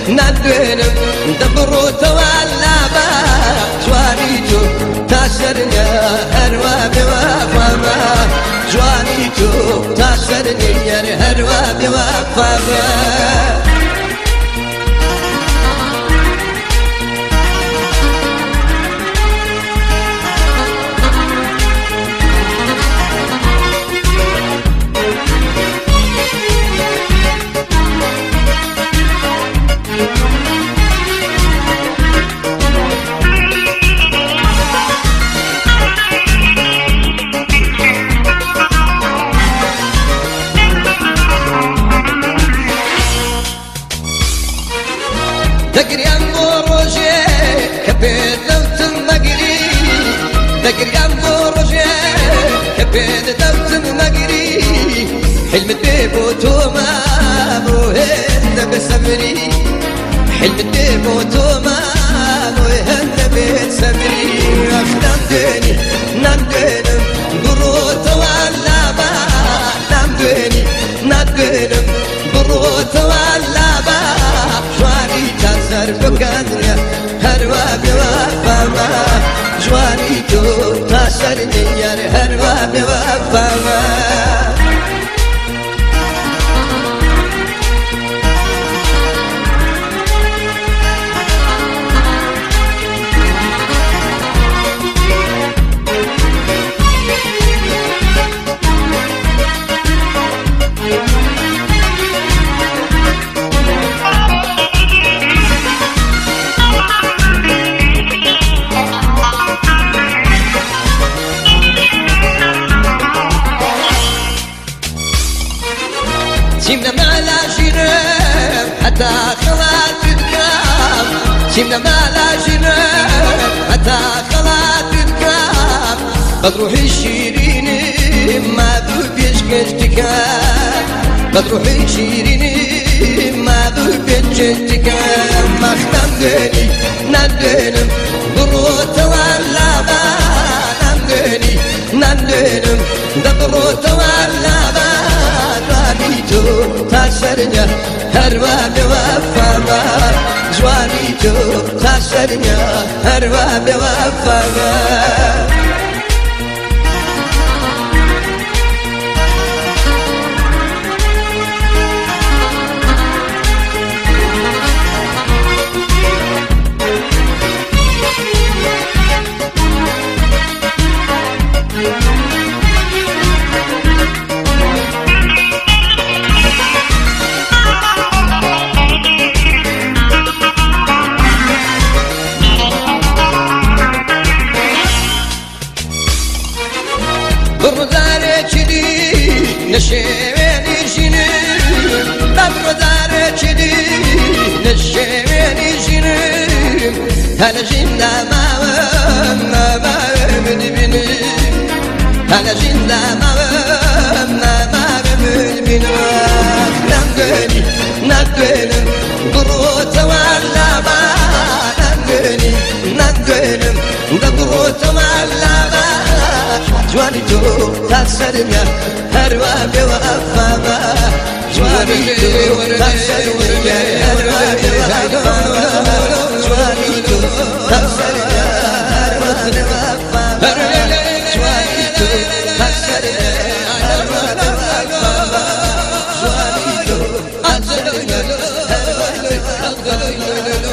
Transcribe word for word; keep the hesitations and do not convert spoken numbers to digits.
نادوينم دبرو توالابا جوانيتو تاسرني هروا بوفاما جوانيتو تاسرني هروا بوفاما تقريان بروجي كبيد دوت المقري تقريان بروجي كبيد دوت المقري حلم الديبو توما موهن بسمري حلم الديبو توما موهن بسمري نامديني نامدينم بروت واللابا نامديني نامدينم بروت واللابا بقدريا هروا بوفاما جوانيتو تاسرني هروا بوفاما سيمنا مالا جنب حتى خلات الكام سيمنا مالا جنب حتى خلات الكام بتروحي الشيرين ما ببيش كشتكام بتروحي الشيرين ما ببيش كشتكام ما خدمني ندنم بروت ولا با ندني ندنم دبروت ولا با جوانيتو تاسرني هروا بوفاما جوانيتو تاسرني هروا بوفاما نشويني جنين بدر دار جدي نشويني جنين هلا جنة ما ما ما من بني هلا جنة ما ما ما من بني نقدني نقدني بروت ولا ما نقدني نقدني بروت ولا ما جوانيتو تاسرني هروا بوفاما جوانيتو تاسرني هروا بوفاما جوانيتو تاسرني هروا بوفاما جوانيتو تاسرني هروا بوفاما جوانيتو تاسرني هروا بوفاما